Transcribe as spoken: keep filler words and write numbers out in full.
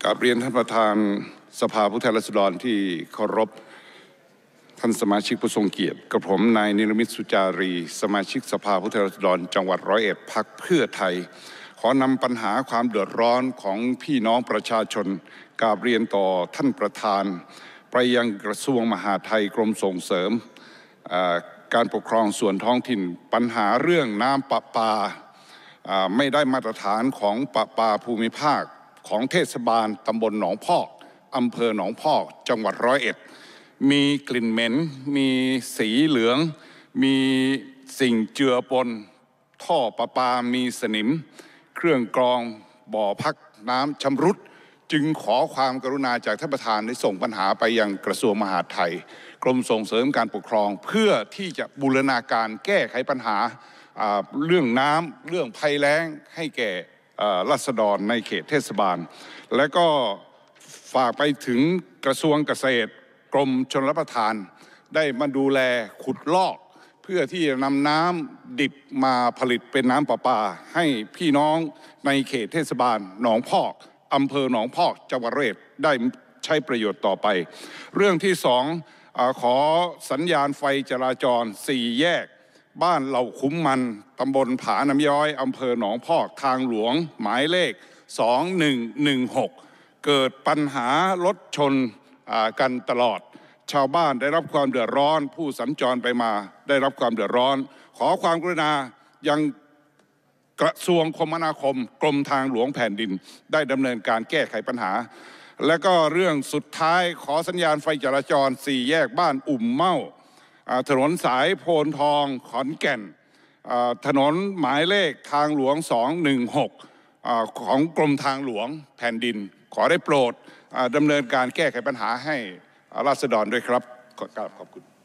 กราบเรียนท่านประธานสภาผู้แทนราษฎรที่เคารพท่านสมาชิกผู้ทรงเกียรติกับผมนายนิรมิตสุจารีสมาชิกสภาผู้แทนราษฎรจังหวัดร้อยเอ็ดพรรคเพื่อไทยขอนำปัญหาความเดือดร้อนของพี่น้องประชาชนกราบเรียนต่อท่านประธานไปยังกระทรวงมหาดไทยกรมส่งเสริมการปกครองส่วนท้องถิ่นปัญหาเรื่องน้ำประปาไม่ได้มาตรฐานของประปาภูมิภาคของเทศบาลตำบลหนองพอกอำเภอหนองพอกจังหวัดร้อยเอ็ดมีกลิ่นเหม็นมีสีเหลืองมีสิ่งเจือปนท่อประปามีสนิมเครื่องกรองบ่อพักน้ำชำรุดจึงขอความกรุณาจากท่านประธานได้ส่งปัญหาไปยังกระทรวงมหาดไทยกรมส่งเสริมการปกครองเพื่อที่จะบูรณาการแก้ไขปัญหาเรื่องน้ำเรื่องภัยแล้งให้แก่ราษฎรในเขตเทศบาลและก็ฝากไปถึงกระทรวงเกษตรกรมชลประทานได้มาดูแลขุดลอกเพื่อที่จะนำน้ำดิบมาผลิตเป็นน้ำประปาให้พี่น้องในเขตเทศบาลหนองพอกอำเภอหนองพอกจังหวัดร้อยเอ็ดได้ใช้ประโยชน์ต่อไปเรื่องที่สองขอสัญญาณไฟจราจรสี่แยกบ้านเหล่าคุ้มมันตำบลผาน้ำย้อยอำเภอหนองพอกทางหลวงหมายเลขสองหนึ่งหนึ่งหกเกิดปัญหารถชนกันตลอดชาวบ้านได้รับความเดือดร้อนผู้สัญจรไปมาได้รับความเดือดร้อนขอความกรุณายังกระทรวงคมนาคมกรมทางหลวงแผ่นดินได้ดำเนินการแก้ไขปัญหาและก็เรื่องสุดท้ายขอสัญญาณไฟจราจรสี่แยกบ้านอุ่มเม่าถนนสายโพนทองขอนแก่นถนนหมายเลขทางหลวงสองหนึ่งหกของกรมทางหลวงแผ่นดินขอได้โปรดดำเนินการแก้ไขปัญหาให้ราษฎรด้วยครับขอบคุณ